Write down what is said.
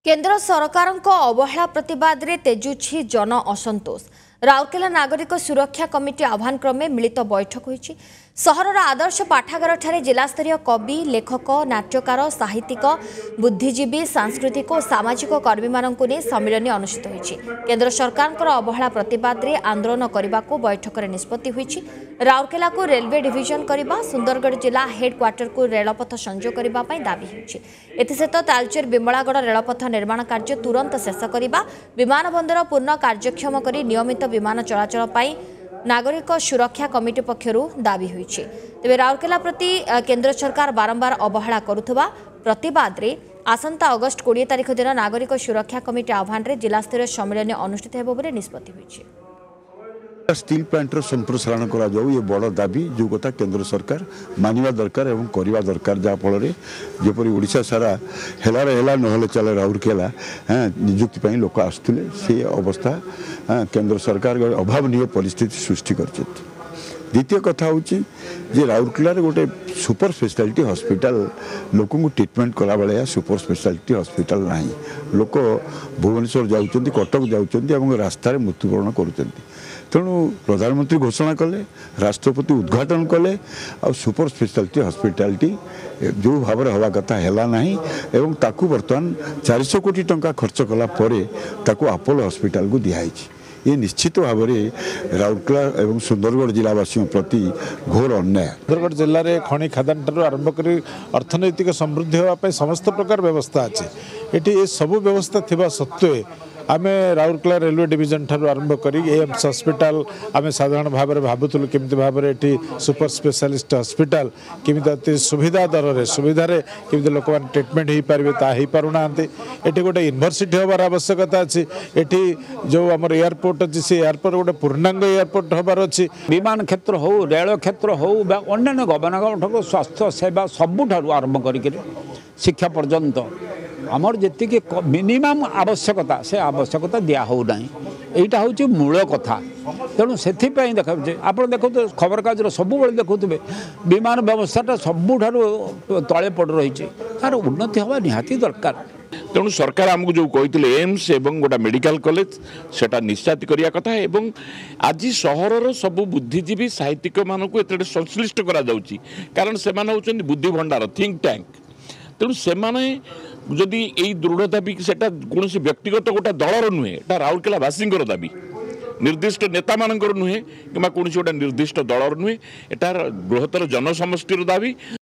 केंद्र सरकार अवहेला प्रतिवाद रे तेजुछि जन असंतोष। राउरकेला नागरिक सुरक्षा कमिटी आह्वान क्रमे मिलित बैठक होईछि। सहरर आदर्श पाठागार ठारे जिलास्तरीय कवि लेखक नाट्यकार साहित्यिक बुद्धिजीवी सांस्कृतिक और सामाजिक कर्मी मानक ने सम्मिलन अनुष्ठित होईछि। केंद्र सरकार अवहेला प्रतिवाद रे आंदोलन करने को बैठक में निष्पत्ति होईछि। राउरकेला को रेलवे डिविजन करने, सुंदरगढ़ जिला हेडक्वार्टर को रेलपथ संजोग करने दाबी होईछि। एथिसहित तालचेर बिमलागढ़ रेलपथ निर्माण कार्य तुरंत शेष करने, विमान बंदर पूर्ण कार्यक्षम कर नियमित विमान चलाचल पाई नागरिक सुरक्षा कमिटी पक्षरु दाबी होईछि। तेबे राउरकेला प्रति केंद्र सरकार बारंबार अवहेला करुथबा प्रतिवाद रे आसंता अगस्ट 20 तारिख दिन नागरिक सुरक्षा कमिटी आह्वान रे जिलास्तरीय सम्मेलन अनुष्ठित हेबो बोले निष्पत्ति होईछि। स्टील प्लांटर संप्रसारण करा जाऊ ये बड़ दाबी जो कथा केंद्र सरकार मानिबा दरकार एवं करवा दरकार जहाँ फल जेपरी ओडिशा सारा हेलार हेला नहले चले राउरकेला निजुक्ति ପାଇଁ लोक आसुले से अवस्था केंद्र सरकार अभावनीय परिस्थिति सृष्टि कर। द्वितीय कथा हूँ जे राउरकेलार गोटे सुपर स्पेशलिटी हॉस्पिटल लोक ट्रिटमेंट कला बेले सुपर स्पेशलिटी हॉस्पिटल ना लोक भुवनेश्वर जाऊँच कटक जाऊँच रास्तार मृत्युवरण करुँच। तेणु प्रधानमंत्री घोषणा कले, राष्ट्रपति उद्घाटन कले आ सुपर स्पेशलिटी हॉस्पिटलिटी जो भाव में हवा कथा है ना एवं ताकू बर्तमान 400 कोटी टंका खर्च कला परे ताकू अपोलो हॉस्पिटल को दिखाई। ये निश्चित भाव में राउरकेला एवं सुंदरगढ़ जिलावासी प्रति घोर अन्याय। सुंदरगढ़ जिले में खनि खादान ठार आरंभ कर अर्थनैतिक समृद्धि होगापी समस्त प्रकार व्यवस्था अच्छी। ये सबू व्यवस्था थिबा सत्वे आमे राउरकेला रेलवे डिविजन ठार आरंभ करी एम्स हॉस्पिटल आमे साधारण भाव में भावुलु केमती भाव में ये सुपर स्पेशलिस्ट हॉस्पिटल केमती अति सुविधा दर में सुविधार केमती लोक मैंने ट्रिटमेंट हो पारे ताही पारना ये गोटे यूनिवर्सिटी हबार आवश्यकता अच्छी। ये जो आम एयरपोर्ट अच्छी से एयरपोर्ट गोटे पूर्णांग एयरपोर्ट हबार अच्छी। विमान क्षेत्र हो रेल क्षेत्र हो अन्य गमनागमन स्वास्थ्य सेवा सबुठ आरंभ कर शिक्षा पर्यंत आमर जी मिनिमम आवश्यकता से आवश्यकता दिया हो ना यहाँ हूँ मूल कथा। तेणु से देखा आप देखो खबर कागज सब देखुए विमान व्यवस्था सबुठ तले पड़ रही तार उन्नति हवा निहाती दरकार। तेणु सरकार आमको जो कहते एम्स एवं गोटा मेडिकल कॉलेज सेटा निश्चित करिया कथा एवं आज सहरर सब बुद्धिजीवी साहित्यिक मानक एते संश्लिष्ट करा जाउची कारण से होचंदी बुद्धि भंडार थिंक टैंक। तेणु से जदि यही दृढ़ दाबी सेटा कौन व्यक्तिगत गोटे दलर नुहे एटा राउरकेला वासींकर दाबी निर्दिष्ट नेता मानकर नुहे कि कौन गोटे निर्दिष्ट दलर नुहे एटार बृहत्तर जनसमष्टिर दाबी